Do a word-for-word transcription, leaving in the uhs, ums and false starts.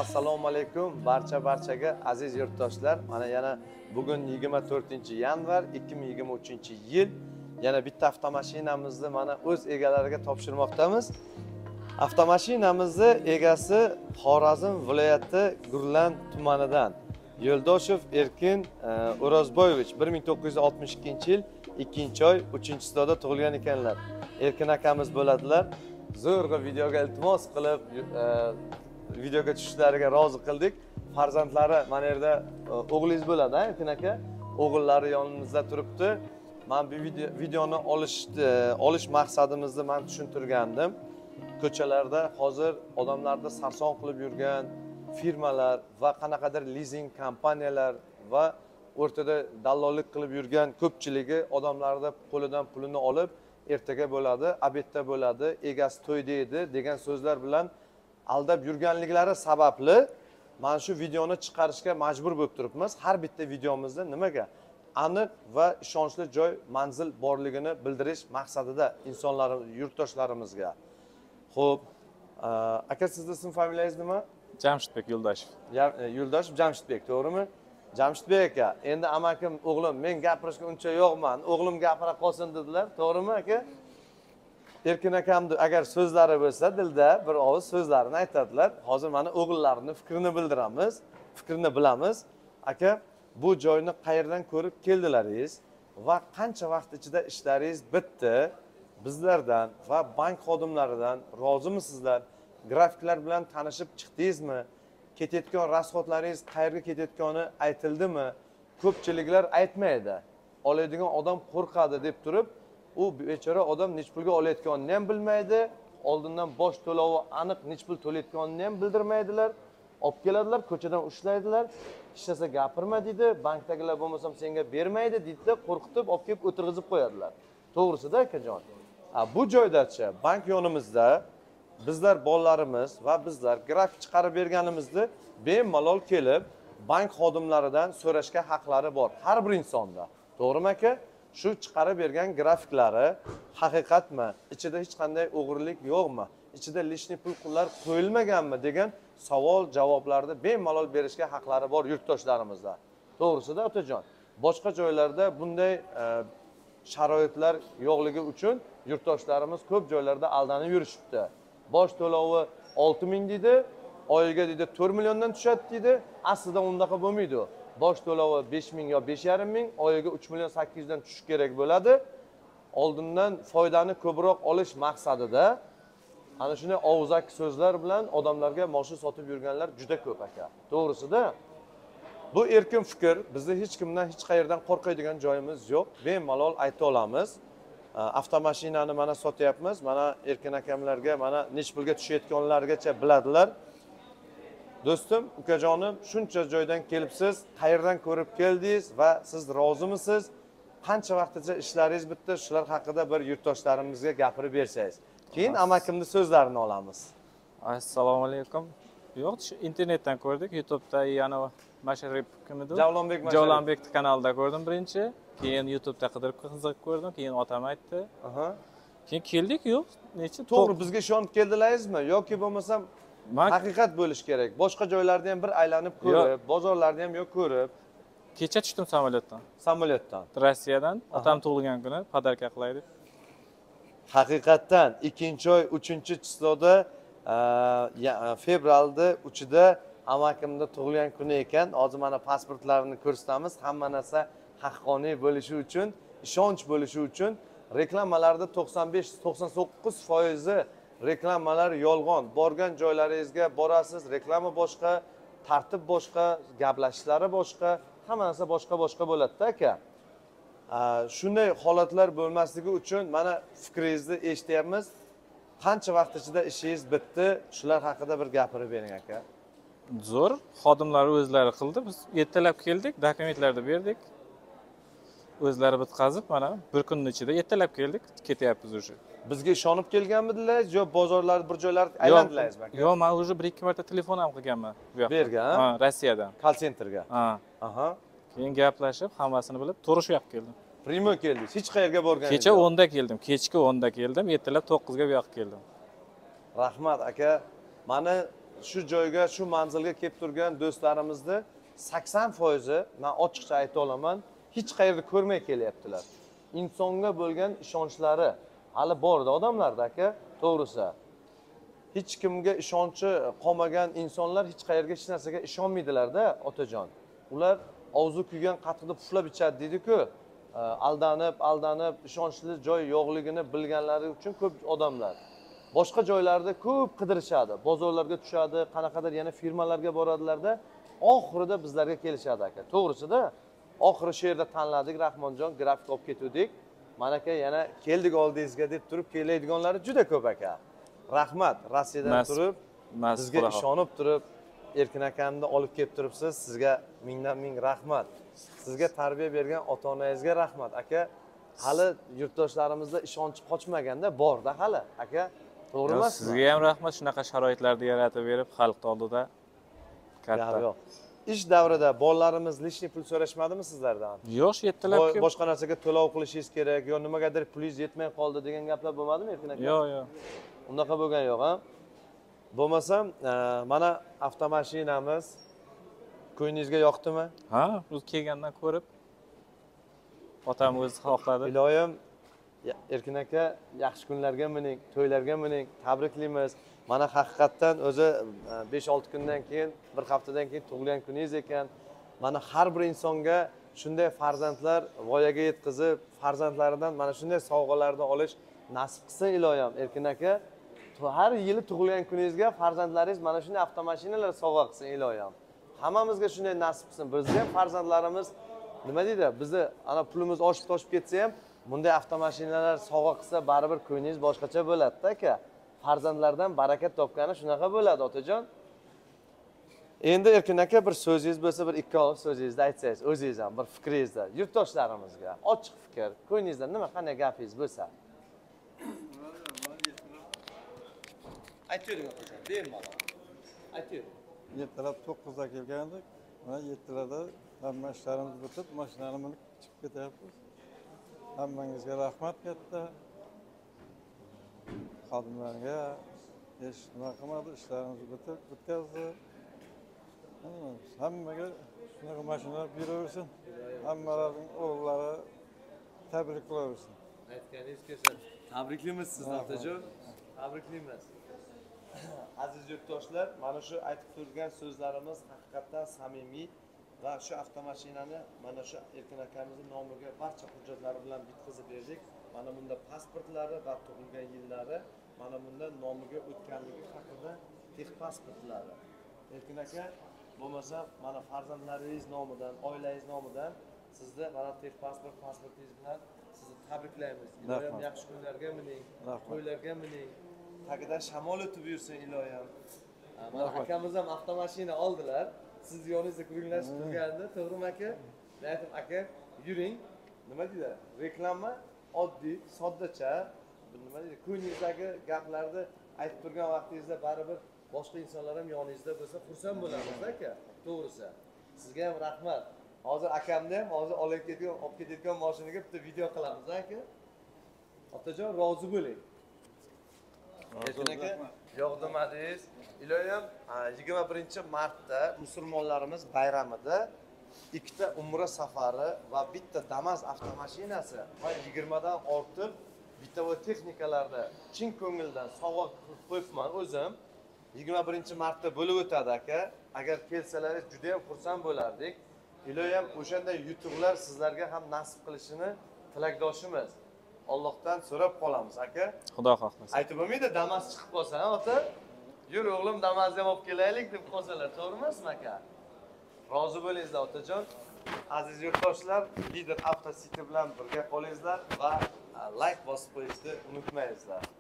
Assalomu alaykum barcha barchaga aziz yurtdoshlar. Mana yana bugun yigirma to'rtinchi yanvar ikki ming yigirma uchinchi yil. Yana bitta avtomashinamizni mana o'z egalariga topshirmoqdamiz. Avtomashinamizni egasi Xorazm viloyati Gurlan tumanidan Yo'ldoshev Erkin O'rozboyevich bir ming to'qqiz yuz oltmish ikkinchi yil ikkinchi oy uchinchi so'da tug'ilgan ekanlar. Erkin akamiz bo'ladilar. Zo'rg'a videoga iltimos qilib videoga tushishlariga rozi qildik. Farzandlari mana yerda o'g'lingiz bo'ladi, Erkin aka. O'g'illari yonimizda turibdi. Men bu video, videoni olish olish maqsadimizni men tushuntirgandim. Ko'chalarda hozir odamlarni sarson qilib yurgan firmalar va qanaqadir leasing kompaniyalar va o'rtada dallollik qilib yurgan ko'pchiligi odamlarning qo'lidan pulini olib, ertaga bo'ladi, obedda bo'ladi, egasi to'yda edi degan so'zlar bilan aldab yurganliklari sababli mana shu videoni chiqarishga majbur bo'lib turibmiz. Har bitta videomizda nimaga aniq va ishonchli joy, manzil borligini bildirish maqsadida insonlar, yurtdoshlarimizga. Xo'p, aka sizning ism familiyangiz nima? Jamshidbek Yo'ldoshev. Yo'ldoshev Jamshidbek, to'g'rimi? Jamshidbek aka, endi amakim o'g'lim men gapirishga uncha yo'qman, o'g'lim gapira qolsin dedilar, to'g'rimi aka? Erkin akamni agar so'zlari bo'lsa, dilda bir og'iz so'zlarini aytadilar. Hozir mana o'g'illarini fikrini bildiramiz, fikrini bilamiz. Aka, bu joyni qayerdan ko'rib keldilaringiz va qancha vaqt ichida ishlaringiz bitdi? Bizlardan va bank xodimlaridan rozimisizlar? Grafiklar bilan tanishib chiqdingizmi? Ketayotgan rasxodlaringiz qayerga ketayotgani aytildimi? Ko'pchiliklar aytmaydi. Oladigan odam qo'rqadi deb turib, u bechora odam nech pulga olayotganini ham bilmaydi, oldindan bosh to'lovi aniq nech pul to'layotganini ham bildirmaydilar. Olib keladilar, ko'chadan ushlaydilar, hech narsa gapirma deydi, bankdagilar bo'lmasam senga bermaydi deydi, qo'rqitib olib kelib o'tirg'izib qo'yadilar. To'g'risida akajon. Bu joydachi bank yonimizda bizlar bolalarimiz va bizlar grafik chiqarib berganimizni bemalol kelib bank xodimlaridan so'rashga haqlari bor har bir insonda. To'g'rimi aka? Shu chiqarib bergan grafiklari haqiqatmi? Ichida hech qanday o'g'rilik yo'qmi? Ichida lishni pul qullar qo'yilmaganmi degan savol javoblarni bemalol berishga haqlari bor yurtdoshlarimizda. To'g'risida otajon. Boshqa joylarda bunday sharoitlar yo'qligi uchun yurtdoshlarimiz ko'p joylarda aldanib yurishibdi. Bosh to'lovi olti ming dedi, oyiga dedi to'rt milliondan tushadi dedi. Aslida undaqa bo'lmaydi. Bosh to'lovi besh ming yo besh yarim ming, oyiga uch million sakkiz yuz dan tushish kerak bo'ladi. Oldindan foydani ko'proq olish maqsadida ana shunday og'zaki so'zlar bilan odamlarga mashina sotib yurganlar juda ko'p aka. To'g'risida bu erkin fikr, bizni hech kimdan hech qayerdan qo'rqadigan joyimiz yo'q. Bemalol ayta olamiz. Avtomashinani mana sotyapmiz. Mana Erkin akamlarga mana nech pulga tushayotganlargacha biladilar. Do'stim, ukajonim, shuncha joydan kelibsiz, qayerdan ko'rib keldingiz va siz rozimisiz? Qancha vaqtgacha ishlaringiz bitdi? Shular haqida bir yurtdoshlarimizga gapirib bersangiz. Keyin amakimning so'zlarini olamiz. Assalomu alaykum. Yo'q, internetdan ko'rdik, YouTube'da yana Masharip kimidi? Javlonbek Masharip. Javlonbek kanalida ko'rdim birinchi. Keyin YouTube'da qidirib qiziqib ko'rdim, keyin otam aytdi. Aha. Keyin keldik, yo'q, necha to'g'ri bizga ishonib keldilaringizmi yoki bo'lmasam haqiqat bo'lish kerak. Boshqa joylarda ham bir aylanib ko'rib, bozorlarda ham yo'q ko'rib. Kecha tushdim samolyotdan. Samolyotdan. Rossiyadan otam tug'ilgan kuni podarka qilay deb. Haqiqatdan ikkinchi oy uchinchi chisoda fevralda uchida amakimda tug'ilgan kuni ekan. Hozir mana pasportlarini ko'rsatamiz. Hamma narsa haqqoniy bo'lishi uchun, ishonch bo'lishi uchun reklamalarda to'qson besh to'qson to'qqiz foiz reklamalar yolg'on. Borgan joylaringizga borasiz, reklama boshqa, tartib boshqa, gaplashishlari boshqa, hamma narsa boshqa-boshqa bo'ladi-da aka. Shunday holatlar bo'lmasligi uchun mana fikringizni eshityapmiz. Qancha vaqt ichida ishingiz bitdi? Shular haqida bir gapirib bering aka. Zo'r, xodimlar o'zlari qildi. Biz ertalab keldik, dokumentlarni berdik. O'zlari bitkazib, mana bir kunning ichida ertalab keldik, ketyapmiz o'sha. Bizga ishonib kelganmidingiz yo bozorlar bir joylarda aylandilaringizmi aka? Yo'q, men o'sha bir ikki marta telefon ham qilganman bu yoqqa. Bergan? Ha, Rossiyadan. Call centerga. Ha. Aha. Keyin gaplashib, hammasini bilib, to'g'ri shu yoqqa keldim. Primo keldingiz. Hech qayerga borganingiz yo'q. Kecha o'nda keldim, kechki o'nda keldim, ertalab to'qqizga bu yoqqa keldim. Rahmat aka. Mani shu joyga, shu manzilga kelib turgan do'stlarimizni sakson foizi men ochiqcha ayta olaman, hech qayerda ko'rmay kelyaptilar. Insonga bo'lgan ishonchlari hali borda odamlarda aka, to'g'risi. Hech kimga ishonchi qolmagan insonlar hech qayerga hech narsaga ishonmaydilar-da, otajon. Ular og'zi kuygan qatiqni puflab ichadi deydi-ku. Aldanib, aldanib, ishonchli joy yo'qligini bilganlari uchun ko'p odamlar boshqa joylarda ko'p qidirishadi, bozorlarga tushadi, qanaqadir yana firmalarga boradilarda, oxirida bizlarga kelishadi aka. To'g'risida, oxiri shu yerda tanladik, Rahmonjon, grafik olib ketdik. Mana aka yana keldik oldingizga deb turib keladiganlari juda ko'p aka. Rahmat, Rossiyadan turib, bizga ishonib turib, Erkin akamni olib kelib turibsiz. Sizga mingdan ming rahmat. Sizga tarbiya bergan ota-onangizga rahmat aka. Hali yurtdoshlarimizda ishonchi qochmaganda borda hali aka. To'g'ri emasmi? Sizga ham rahmat, shunaqa sharoitlarni yaratib berib, xalq oldida katta. Yo'q. Ish davrida bolalarimiz lishni pul so'rashmadimi sizlardan? Yo'q, yettilab kelib. Boshqa narsaga to'lov qilishingiz kerak, yo nimagadir pulingiz yetmay qoldi degan gaplar bo'lmadimi Erkin aka? Yo'q, yo'q. Unaqa bo'lgan yo'q, ha? Bo'lmasam, mana avtomashinamiz ko'nglingizga yoqdimi? Ha, biz kelgandan ko'rib otam o'zi xohladi. Iloyim, Erkin aka, yaxshi kunlarga mining, to'ylarga mining, tabriklaymiz. Mana haqiqatdan o'zi besh olti kundan keyin, bir haftadan keyin tug'ilgan kuningiz ekan. Mana har bir insonga shunday farzandlar voyaga yetkazib, farzandlaridan mana shunday sovg'alarni olish nasib qilsin iloyim, Erkin aka. Har yili tug'ilgan kuningizga farzandlaringiz mana shunday avtomashinalar sovg'a qilsin iloyim. Hammamizga shunday nasib qilsin. Bizni ham farzandlarimiz nima deydi? Bizni ana pulimiz oshib-toshib ketsa ham, bunday avtomashinalar sovg'a qilsa, baribir ko'nglingiz boshqacha bo'ladi-da aka. Farzandlardan barakat topgani shunaqa bo'ladi, otajon. Endi Erkin aka bir so'zingiz bo'lsa, bir ikki og'iz so'zingizni aytsangiz, o'zingiz ham bir fikringizni yurtdoshlarimizga, ochiq fikr, ko'nglingizdan nima qanday gapingiz bo'lsa. Aytavering otajon, bemalol. Aytavering. Ertalab to'qqizda kelgandik. Mana yettilarda hamma ishlarimiz bitib, mashinani minib chiqib ketyapmiz. Hammangizga rahmat katta. Xodimlarga hech nima qilmadi, ishlarimizni bitib bitkazdi. Hammaga shunaqa mashinalar beraversin. Hammalarning o'g'illari tabriklaversin. Aytganingiz kelsin. Tabriklaymiz sizni otajon. Tabriklaymiz. Aziz yurtdoshlar, mana shu aytib turgan so'zlarimiz haqiqatdan samimiy va shu avtomashinani mana shu Erkin akamizning nomiga barcha hujjatlari bilan bitkazib berdik. Mana bunda pasportlari va tug'ilgan yillari, mana bunda nomiga o'tganligi haqida texpasportlari. Erkin aka, bo'lmasa mana farzandlaringiz nomidan, oilangiz nomidan sizni mana texpasport pasportingiz bilan sizni tabriklaymiz. Iloyim yaxshi kunlarga mining, to'ylarga mining. Tagidan shamol o'tib yursin iloyim. Mana akamiz ham avtomashina oldilar. Siz yoningizda kuringlashib turganda, to'g'rimi aka? Men aytdim, aka, yuring. Nima deydi? Reklama oddiy, soddacha, nima deydi? Ko'nglingizdagi gaplarni aytib turgan vaqtingizda baribir boshqa insonlar ham yoningizda bo'lsa, xursand bo'lamiz aka. To'g'risi. Sizga ham rahmat. Hozir akamni ham hozir olib ketgan, olib ketayotgan mashinaga bitta video qilamiz aka. Otajon, rozi bo'ling. Erkin aka, yo'qdimadingiz. Iloyim, yigirma birinchi martda musulmonlarimiz bayramida ikkita umra safari va bitta Damas avtomashinasi va yigirmadan ortiq bitta va texnikalarni chin ko'ngildan sovg'a qilib qo'yibman o'zim. yigirma birinchi martda bo'lib o'tadi aka. Agar kelsalaringiz juda ham xursand bo'lardik. Iloyim, o'shanda yutuqlar sizlarga ham nasib qilishini tilakdoshimiz. Allohdan so'rab qolamiz aka. Xudo xohlasa. Aytib bo'lmaydi, Damas chiqib qolsa, ota. Yur o'g'lim, Damasni ham olib kelaylik deb qolsalar, to'g'ri emasmi aka? Rozi bo'lingizlar otajon. Aziz yurtdoshlar, Lider Avto City bilan birga qolingizlar va like bosib qo'yishni unutmangizlar.